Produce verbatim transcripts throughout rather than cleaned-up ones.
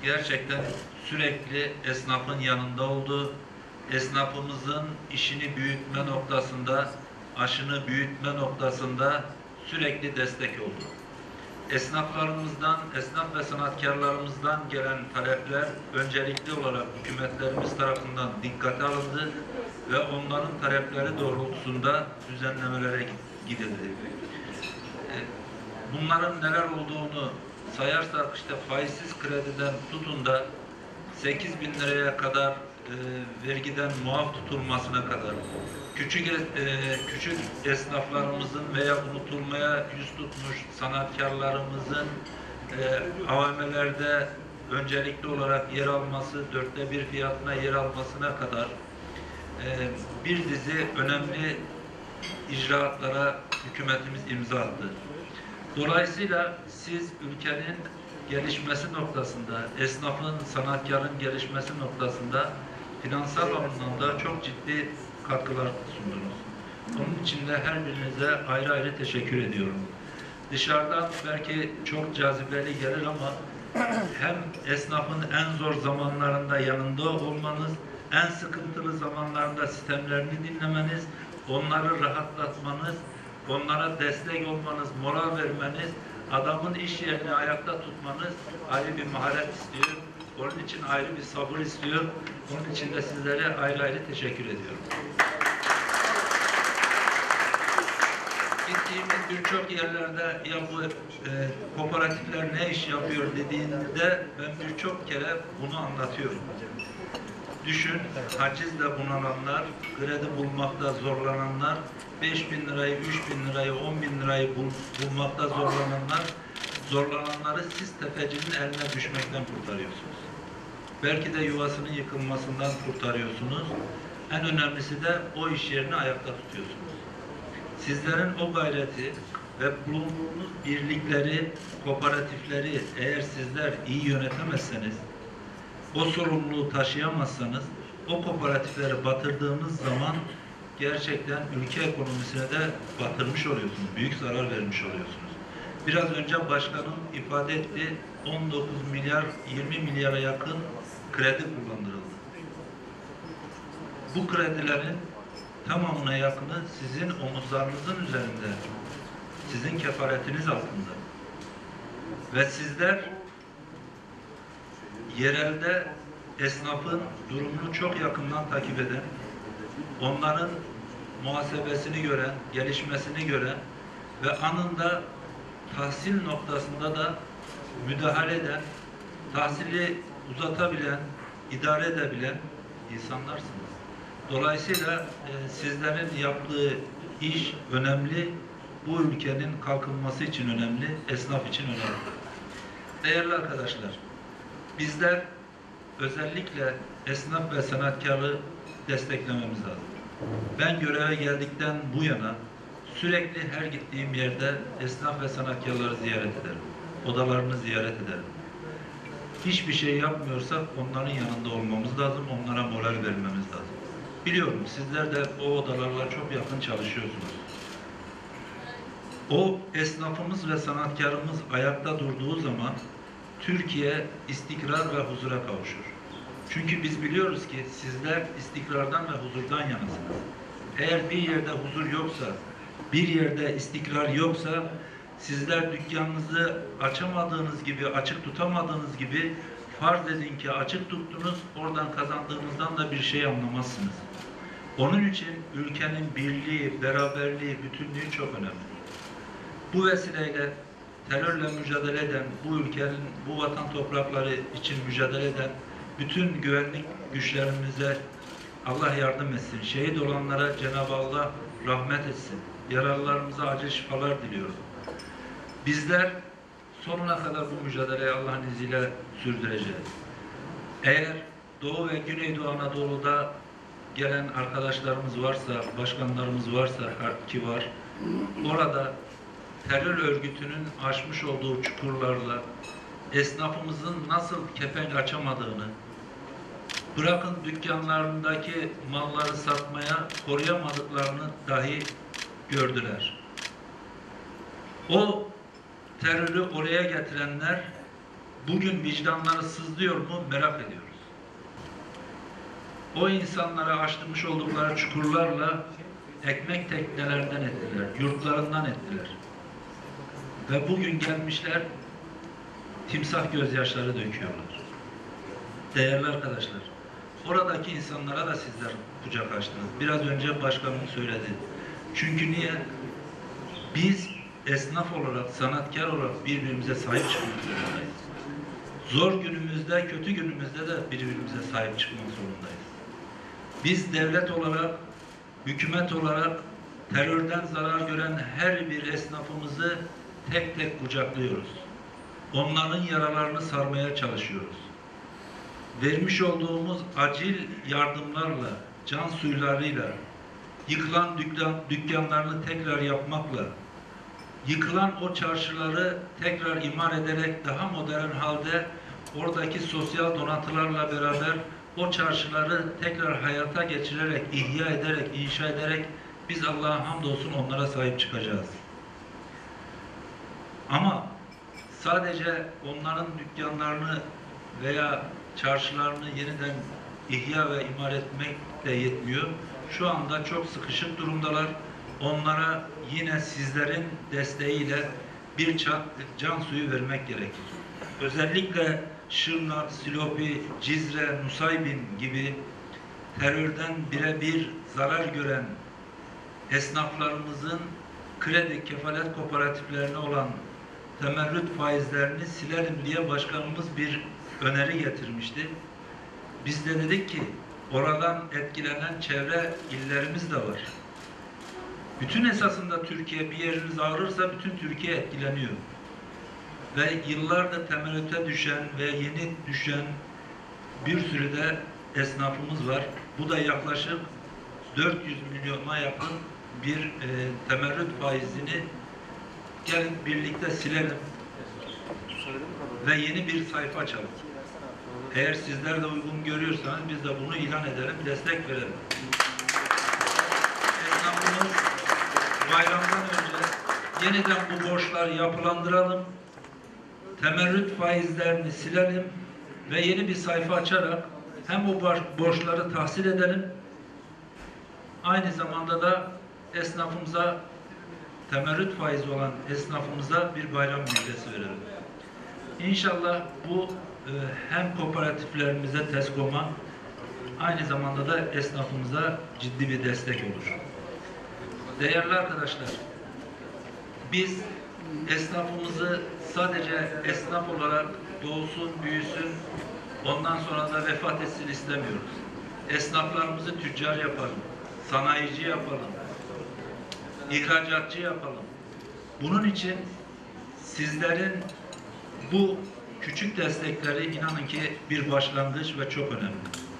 gerçekten sürekli esnafın yanında oldu. Esnafımızın işini büyütme noktasında, aşını büyütme noktasında sürekli destek oldu. Esnaflarımızdan, esnaf ve sanatkarlarımızdan gelen talepler öncelikli olarak hükümetlerimiz tarafından dikkate alındı ve onların talepleri doğrultusunda düzenlemelere gidildi. Bunların neler olduğunu sayarsak işte faizsiz krediden tutun da sekiz bin liraya kadar e, vergiden muaf tutulmasına kadar küçük e, küçük esnaflarımızın veya unutulmaya yüz tutmuş sanatkarlarımızın e, A V M'lerde öncelikli olarak yer alması, dörtte bir fiyatına yer almasına kadar e, bir dizi önemli icraatlara hükümetimiz imza attı. Dolayısıyla siz ülkenin gelişmesi noktasında, esnafın, sanatkarın gelişmesi noktasında finansal anlamda çok ciddi katkılar sundunuz. Onun için de her birinize ayrı ayrı teşekkür ediyorum. Dışarıdan belki çok cazibeli gelir ama hem esnafın en zor zamanlarında yanında olmanız, en sıkıntılı zamanlarında sistemlerini dinlemeniz, onları rahatlatmanız, onlara destek olmanız, moral vermeniz, adamın iş yerini ayakta tutmanız ayrı bir maharet istiyor. Onun için ayrı bir sabır istiyor. Onun için de sizlere ayrı ayrı teşekkür ediyorum. Gittiğimiz birçok yerlerde ya bu e, kooperatifler ne iş yapıyor dediğinde ben birçok kere bunu anlatıyorum. Düşün, hacizle bunananlar, kredi bulmakta zorlananlar, beş bin lirayı, üç bin lirayı, on bin lirayı bul, bulmakta zorlananlar, zorlananları siz tefecinin eline düşmekten kurtarıyorsunuz. Belki de yuvasının yıkılmasından kurtarıyorsunuz. En önemlisi de o iş yerini ayakta tutuyorsunuz. Sizlerin o gayreti ve bulunduğunuz birlikleri, kooperatifleri eğer sizler iyi yönetemezseniz, o sorumluluğu taşıyamazsanız, o kooperatifleri batırdığınız zaman gerçekten ülke ekonomisine de batırmış oluyorsunuz. Büyük zarar vermiş oluyorsunuz. Biraz önce başkanım ifade etti, on dokuz milyar, yirmi milyara yakın kredi kullandırıldı. Bu kredilerin tamamına yakını sizin omuzlarınızın üzerinde, sizin kefaretiniz altında. Ve sizler yerelde esnafın durumunu çok yakından takip eden, onların muhasebesini gören, gelişmesini gören ve anında tahsil noktasında da müdahale eden, tahsili uzatabilen, idare edebilen insanlarsınız. Dolayısıyla e, sizlerin yaptığı iş önemli, bu ülkenin kalkınması için önemli, esnaf için önemli. Değerli arkadaşlar, bizler özellikle esnaf ve sanatkarı desteklememiz lazım. Ben göreve geldikten bu yana sürekli her gittiğim yerde esnaf ve sanatkarları ziyaret ederim. Odalarını ziyaret ederim. Hiçbir şey yapmıyorsak onların yanında olmamız lazım, onlara moral vermemiz lazım. Biliyorum sizler de o odalarla çok yakın çalışıyorsunuz. O esnafımız ve sanatkarımız ayakta durduğu zaman Türkiye istikrar ve huzura kavuşur. Çünkü biz biliyoruz ki sizler istikrardan ve huzurdan yanasınız. Eğer bir yerde huzur yoksa, bir yerde istikrar yoksa, sizler dükkanınızı açamadığınız gibi, açık tutamadığınız gibi farz edin ki açık tuttunuz, oradan kazandığınızdan da bir şey anlamazsınız. Onun için ülkenin birliği, beraberliği, bütünlüğü çok önemli. Bu vesileyle terörle mücadele eden, bu ülkenin, bu vatan toprakları için mücadele eden bütün güvenlik güçlerimize Allah yardım etsin. Şehit olanlara Cenab-ı Allah rahmet etsin. Yaralılarımıza acil şifalar diliyorum. Bizler sonuna kadar bu mücadeleyi Allah'ın izniyle sürdüreceğiz. Eğer Doğu ve Güneydoğu Anadolu'da gelen arkadaşlarımız varsa, başkanlarımız varsa ki var, orada terör örgütünün açmış olduğu çukurlarla esnafımızın nasıl kepenk açamadığını, bırakın dükkanlarındaki malları satmaya koruyamadıklarını dahi gördüler. O terörü oraya getirenler bugün vicdanları sızlıyor mu merak ediyoruz. O insanlara açtırmış oldukları çukurlarla ekmek teknelerinden ettiler, yurtlarından ettiler. Ve bugün gelmişler timsah gözyaşları döküyorlar. Değerli arkadaşlar, oradaki insanlara da sizler kucak açtınız. Biraz önce başkanım söyledi. Çünkü niye? Biz esnaf olarak, sanatkar olarak birbirimize sahip çıkmak zorundayız. Zor günümüzde, kötü günümüzde de birbirimize sahip çıkmak zorundayız. Biz devlet olarak, hükümet olarak terörden zarar gören her bir esnafımızı tek tek kucaklıyoruz. Onların yaralarını sarmaya çalışıyoruz. Vermiş olduğumuz acil yardımlarla, can suylarıyla, yıkılan dükkan, dükkanlarını tekrar yapmakla, yıkılan o çarşıları tekrar imar ederek daha modern halde oradaki sosyal donatılarla beraber o çarşıları tekrar hayata geçirerek, ihya ederek, inşa ederek biz Allah'a hamdolsun onlara sahip çıkacağız. Ama sadece onların dükkanlarını veya çarşılarını yeniden ihya ve imar etmek de yetmiyor. Şu anda çok sıkışık durumdalar. Onlara yine sizlerin desteğiyle bir çak, can suyu vermek gerekir. Özellikle Şırnak, Silopi, Cizre, Nusaybin gibi terörden birebir zarar gören esnaflarımızın kredi kefalet kooperatiflerine olan temerrüt faizlerini silelim diye başkanımız bir öneri getirmişti. Biz de dedik ki oradan etkilenen çevre illerimiz de var. Bütün esasında Türkiye bir yeriniz ağrırsa bütün Türkiye etkileniyor. Ve yıllardır temerrüte düşen ve yeni düşen bir sürü de esnafımız var. Bu da yaklaşık dört yüz milyona yakın bir e, temerrüt faizini gelin birlikte silelim ve yeni bir sayfa açalım. Eğer sizler de uygun görüyorsanız biz de bunu ilan edelim, destek verelim. Esnafımız bayramdan önce yeniden bu borçları yapılandıralım, temerrüt faizlerini silelim ve yeni bir sayfa açarak hem bu borçları tahsil edelim, aynı zamanda da esnafımıza, temerrüt faizi olan esnafımıza bir bayram müjdesi verelim. İnşallah bu e, hem kooperatiflerimize, TESKOM'a, aynı zamanda da esnafımıza ciddi bir destek olur. Değerli arkadaşlar, biz esnafımızı sadece esnaf olarak doğsun, büyüsün, ondan sonra da vefat etsin istemiyoruz. Esnaflarımızı tüccar yapalım, sanayici yapalım, ihracatçı yapalım. Bunun için sizlerin bu küçük destekleri inanın ki bir başlangıç ve çok önemli.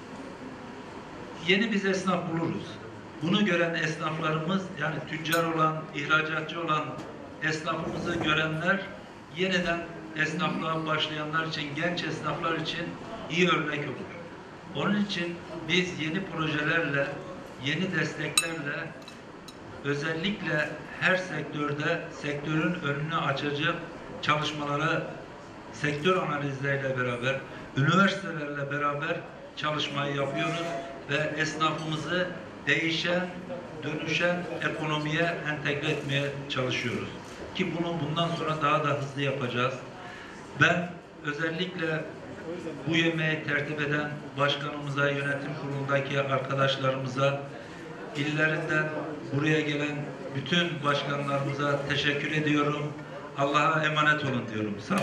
Yeni biz esnaf buluruz. Bunu gören esnaflarımız, yani tüccar olan, ihracatçı olan esnafımızı görenler yeniden esnaflığa başlayanlar için, genç esnaflar için iyi örnek olur. Onun için biz yeni projelerle, yeni desteklerle özellikle her sektörde sektörün önünü açacak çalışmalara sektör analizleriyle beraber, üniversitelerle beraber çalışmayı yapıyoruz ve esnafımızı değişen, dönüşen ekonomiye entegre etmeye çalışıyoruz. Ki bunu bundan sonra daha da hızlı yapacağız. Ben özellikle bu yemeği tertip eden başkanımıza, yönetim kurulundaki arkadaşlarımıza, illerinden buraya gelen bütün başkanlarımıza teşekkür ediyorum. Allah'a emanet olun diyorum. Sağ olun.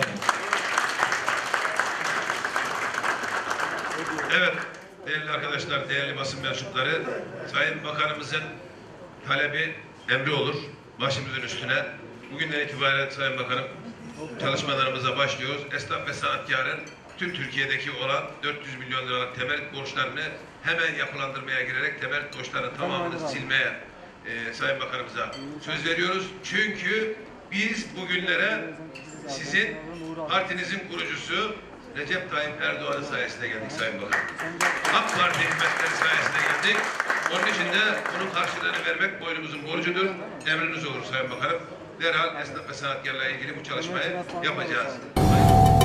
Evet, değerli arkadaşlar, değerli basın mensupları, Sayın Bakanımızın talebi emri olur. Başımızın üstüne. Bugünden itibaren Sayın Bakanım çalışmalarımıza başlıyoruz. Esnaf ve sanatkarın tüm Türkiye'deki olan dört yüz milyon liralık temerrüt borçlarını hemen yapılandırmaya girerek temerrüt borçlarının tamamını silmeye e, Sayın Bakanımıza söz veriyoruz. Çünkü biz bugünlere sizin partinizin kurucusu Recep Tayyip Erdoğan'ın sayesinde geldik Sayın Bakanım. AK Parti hizmetleri sayesinde geldik. Onun için de bunun karşılığını vermek boynumuzun borcudur. Emriniz olur Sayın Bakanım. Derhal esnaf ve sanatkarlarla ilgili bu çalışmayı yapacağız.